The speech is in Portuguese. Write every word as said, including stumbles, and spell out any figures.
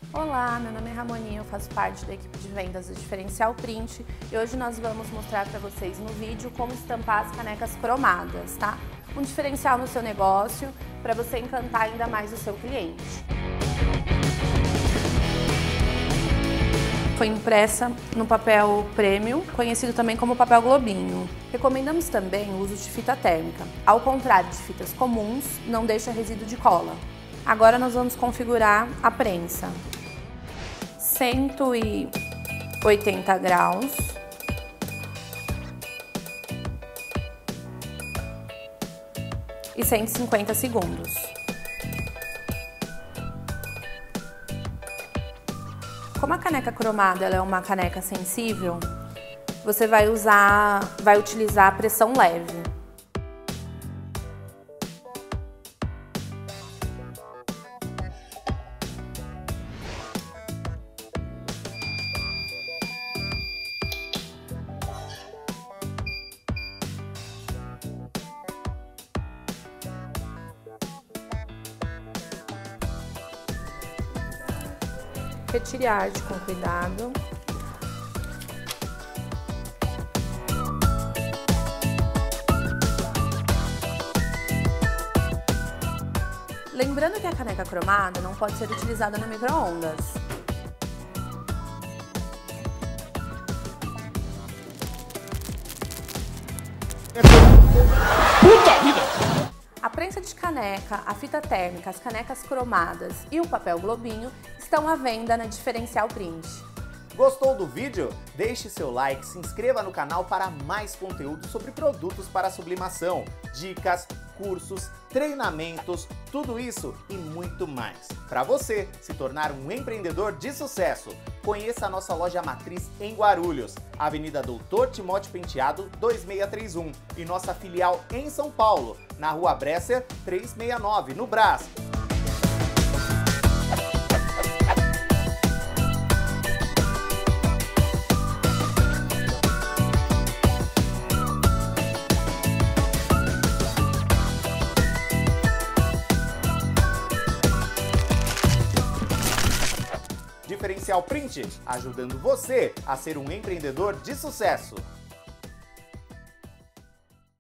Olá, meu nome é Ramoninha, eu faço parte da equipe de vendas do Diferencial Print e hoje nós vamos mostrar para vocês no vídeo como estampar as canecas cromadas, tá? Um diferencial no seu negócio para você encantar ainda mais o seu cliente. Foi impressa no papel premium, conhecido também como papel globinho. Recomendamos também o uso de fita térmica. Ao contrário de fitas comuns, não deixa resíduo de cola. Agora nós vamos configurar a prensa. cento e oitenta graus. E cento e cinquenta segundos. Como a caneca cromada ela é uma caneca sensível, você vai usar, vai utilizar a pressão leve. Retire a arte com cuidado. Lembrando que a caneca cromada não pode ser utilizada no micro-ondas. Puta vida! A prensa de caneca, a fita térmica, as canecas cromadas e o papel globinho estão à venda na Diferencial Print. Gostou do vídeo? Deixe seu like, se inscreva no canal para mais conteúdo sobre produtos para sublimação, dicas, cursos, treinamentos, tudo isso e muito mais. Para você se tornar um empreendedor de sucesso, conheça a nossa loja matriz em Guarulhos, Avenida Doutor Timóteo Penteado dois seis três um e nossa filial em São Paulo, na Rua Bresser trezentos e sessenta e nove, no Brás. Diferencial Print, ajudando você a ser um empreendedor de sucesso.